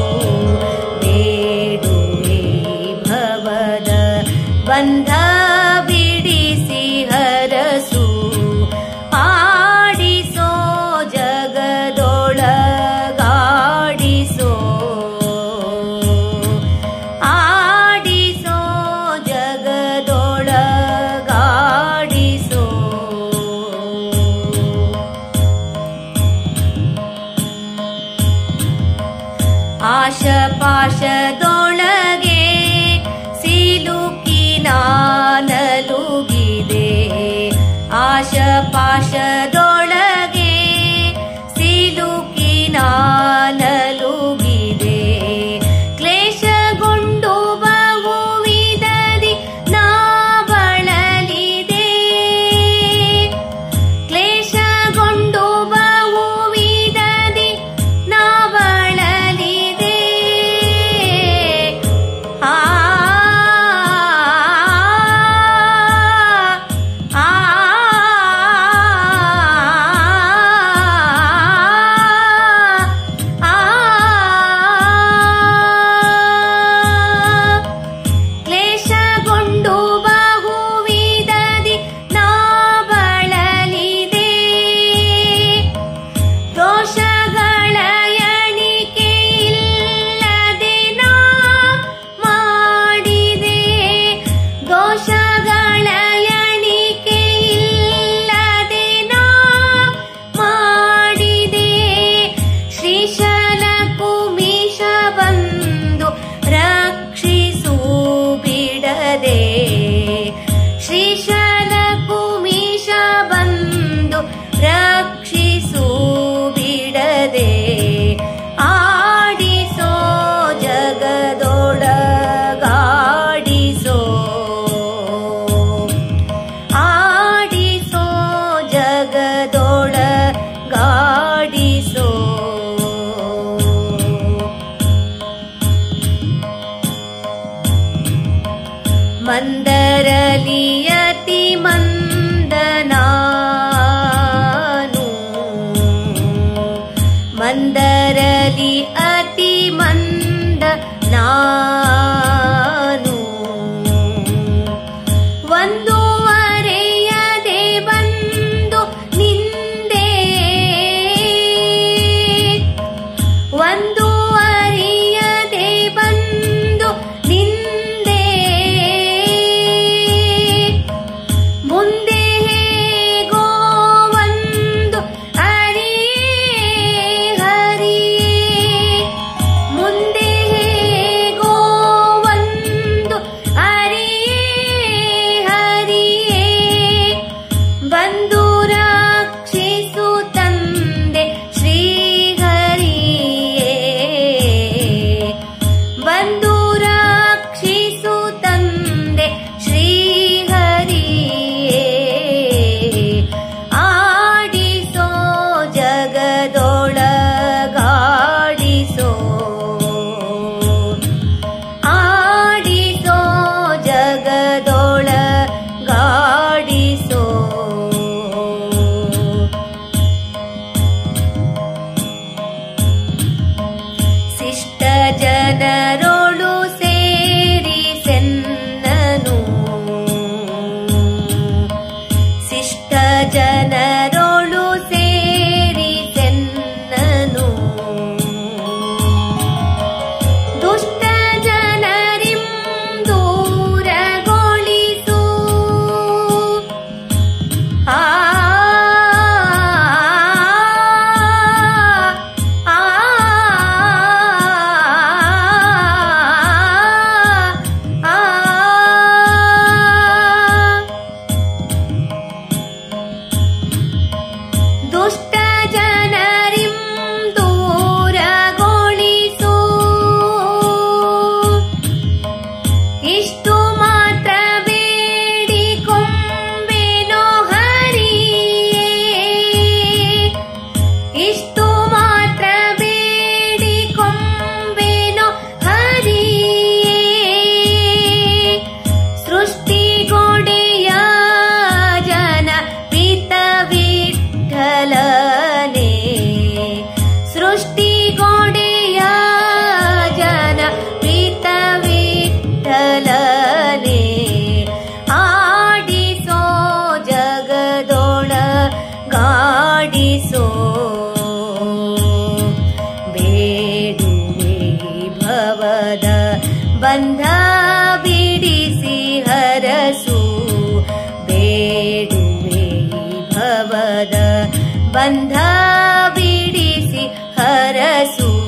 ಬೇಡುವೆ ಭವದ ಬಂಧ ಬಿಡಿಸಿ ಹರಸು ಆಡಿಸೋ ಜಗದೊಳಗಾಡಿಸೋ ಆಡಿಸೋ ಜಗದೊಳಗಾಡಿಸೋ ಆಶಪಾಶದೊಳಗೆ ಸಿಲುಕಿ ನಾನಲುಗಿದೆ ಆಶಪಾಶದೊಳಗೆ ಸಿಲುಕಿ ನಾನಲುಗಿದೆ ಕ್ಲೇಶಗೊಂಡು ಬಹುವಿಧದಿ ನಾ ಬಳಲಿದೆ ಕ್ಲೇಶಗೊಂಡು ಬಹುವಿಧದಿ ನಾ ಬಳಲಿದೆ ಕ್ಲೇಶಗೊಂಡು ಬಹುವಿಧದಿ ನಾ ಬಳಲಿದೆ ದೋಷಗಳ ಎಣಿಕೆ ಇಲ್ಲದೆ ನಾ ಮಾಡಿದೆ ದೋಷಗಳ ಎಣಿಕೆ ಇಲ್ಲದೆ ನಾ ಮಾಡಿದೆ ಶ್ರೀಶೈಲ ಕುಮೀಶ ಬಂದು ರಕ್ಷಿಸು ಬಿಡದೆ ಶ್ರೀಶೈಲ ಕುಮೀಶ ಬಂದು ರಕ್ಷಿಸು ಬಿಡದೆ ಆಡಿಸೋ ಜಗದೊಳಗಾಡಿಸೋ ಆಡಿಸೋ ಜಗದೊಳಗಾಡಿಸೋ ಮಂದರಲಿ ಅತಿ ಮಂದ ನಾನು ಮಂದರಲಿ ಅತಿ ಮಂದ ನಾನು ಒಂದೂವರೆಯದೆ ಬಂದು ನಿಂದೆ ಒಂದೂವರೆಯದೆ ಬಂದು ನಿಂದೆ ಮುಂದೆ ಹೇಗೋ ಒಂದು ಹರಿಯೇ ಮುಂದೆ ಹೇಗೋ ಬಂಧ ಬಿಡಿಸಿ ಹರಸು ಬೇಡುವೆ ಭವದ ಬಂಧ ಬಿಡಿಸಿ ಹರಸು